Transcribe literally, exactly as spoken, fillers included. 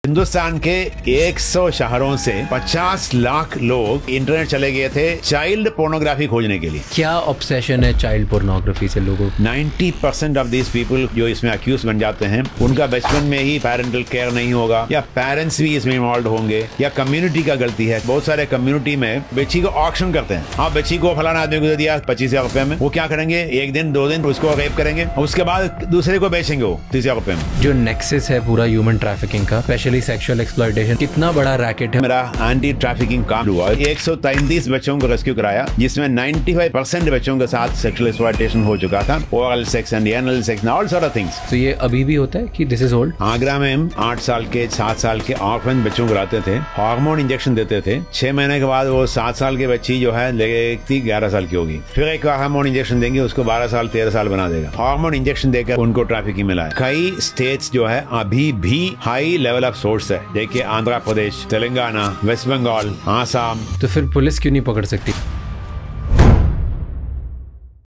हिंदुस्तान के सौ शहरों से पचास लाख लोग इंटरनेट चले गए थे चाइल्ड पोर्नोग्राफी खोजने के लिए। क्या ऑब्सेशन है चाइल्ड पोर्नोग्राफी से लोगों को? नब्बे परसेंट ऑफ दीज पीपल जो इसमें अक्यूज बन जाते हैं उनका बचपन में ही पेरेंटल केयर नहीं होगा, या पेरेंट्स भी इसमें इन्वॉल्व होंगे, या कम्युनिटी का गलती है। बहुत सारे कम्युनिटी में बच्ची को ऑक्शन करते हैं। हाँ, बच्ची को फलाना आदमी को दे दिया पच्चीस हजार रुपए में, वो क्या करेंगे, एक दिन दो दिन उसको रेप करेंगे, उसके बाद दूसरे को बेचेंगे वो तीस हजार रुपए में। जो नेक्सस है पूरा ह्यूमन ट्रैफिकिंग का, स्पेशली सेक्सुअल एक्सप्लॉयटेशन, कितना बड़ा रैकेट है। मेरा एंटी ट्रैफिकिंग काम हुआ, एक सौ तैंतीस बच्चों को रेस्क्यू कराया, जिसमें पचानवे परसेंट बच्चों के साथ सेक्सुअल एक्सप्लॉयटेशन हो चुका था। Oral sex and anal sex, all sort of things. तो ये अभी भी होता है कि दिस इज ओल्ड? आगरा में हम आठ साल के सात साल के ऑर्फन बच्चों को लाते थे, हार्मोन इंजेक्शन देते थे। छह महीने के बाद वो सात साल की बच्ची जो है लेगी ग्यारह साल की होगी, फिर एक हार्मोन इंजेक्शन देंगे, उसको बारह साल तेरह साल बना देगा। हार्मोन इंजेक्शन देकर उनको ट्रैफिकिंग में लाया। कई स्टेट्स जो है अभी भी हाई लेवल ऑफ सोर्स है। देखिए आंध्र प्रदेश, तेलंगाना, वेस्ट बंगाल, आसाम। तो फिर पुलिस क्यों नहीं पकड़ सकती?